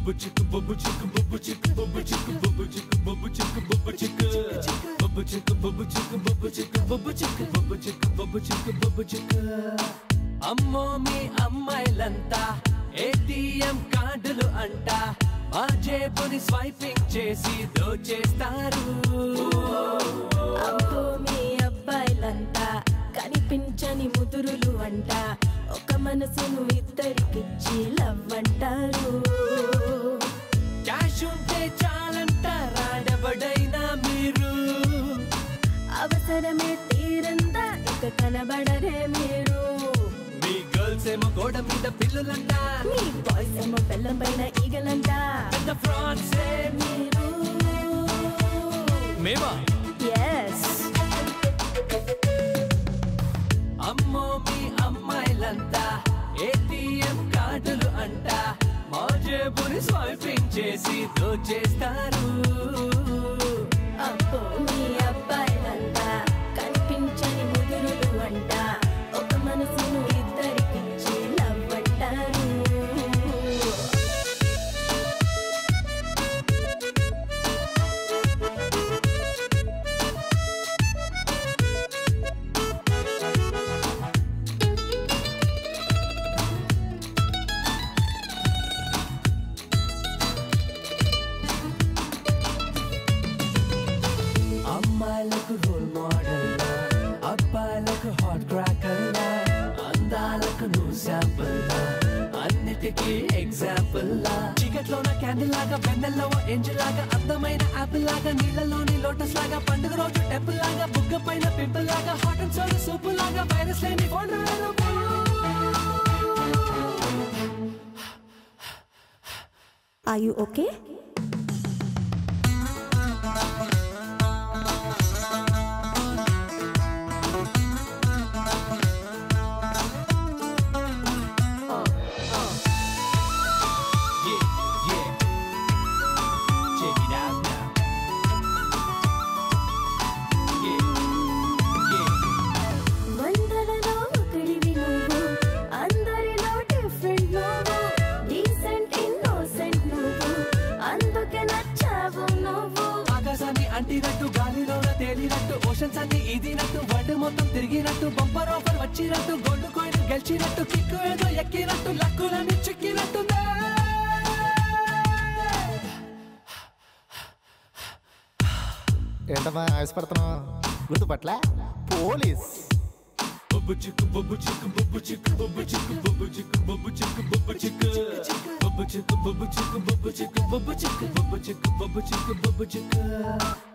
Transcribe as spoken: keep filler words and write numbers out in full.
Bubba chicka, bubba chicka, bubba chicka, bubba chicka, bubba chicka, bubba chicka, bubba chicka, bubba chicka, bubba chicka, bubba chicka, bubba chicka, bubba chicka, bubba chicka, bubba chicka. అమ్మో మీ అమ్మాయిలంతా ATM కార్డులు అంట ఆ జేబుని swiping చేసి దోచేస్తారు. అమ్మో మీ అబ్బాయిలంతా కనిపించని ముదురులు అంట ఒక మనసును ఇద్దరికిచ్చి లవ్ అంటారు. క్యాష్ ఉంటే చాలంట రాడబడైనా మీరు అవసరమే తీరందా ఇక కనబడరే మీరు. మీ గర్ల్స్ ఏమో గోడ మీద పిల్లులంట మీ బాయ్స్ ఏమో బెల్లం పైన ఈగలంట. పెద్ద ఫ్రాడ్స్ మీరు మేమా yes అమ్మో మీ అమ్మాయిలంతా ఏటీఎం కార్డులు అంట మా జేబుని స్వైపింగ్ చేసి దోచేస్తారు. అబ్బో మీ అబ్బాయిలంతా కనిపించని ముదురులు అంట ఒక మనసును ఇద్దరికిచ్చి లవ్ అంటారు. అమ్మాయిలకు రోల్ మోడల్ అబ్బాయిలకు హాట్ క్రాకర్ అందాలకు నువ్వు శాంపుల్ అన్నిటికీ ఎగ్జాంపుల్ చీకట్లో నా క్యాండిల్ లాగా వెన్నెల్లో ఏంజిల్ లాగా అందమైన యాపిల్ లాగా నీళ్ళలోని లోటస్ లాగా పండుగ రోజు టెంపుల్ లాగా బుగ్గ పైన పింపుల్ లాగా హాట్ అండ్ సోల్ సూపు లాగా వైరస్ లేని ఫోన్. Are you okay? అంటినట్టు గాలిలోన తేలినట్టు ఓషన్స్ అన్ని ఇదినట్టు వరల్డ్ మొత్తం తిరిగినట్టు బంపర్ ఆఫర్ వచ్చినట్టు గోల్డ్ కాయిన్ గెలిచినట్టు కిక్కు ఏదో ఎక్కినట్టు లక్కులని చిక్కినట్టు. ఏంటమ్మా ఆవిష్పడుతున్నావు గుర్తుపట్ల పోలీస్. బొబ్బు చిక్కు బొబ్బు చిక్కు బొబ్బు చిక్కు బొబ్బు చిక్కు బొబ్బు చిక్కు బొబ్బు చిక్కు బొబ్బు చిక్కు బొబ్బు చిక్కు బొబ్బు చిక్కు బొబ్బు చిక్కు బొబ్బు చిక్కు బొబ్బు చిక్కు బొబ్బు చిక్కు బొబ్బు చిక్కు.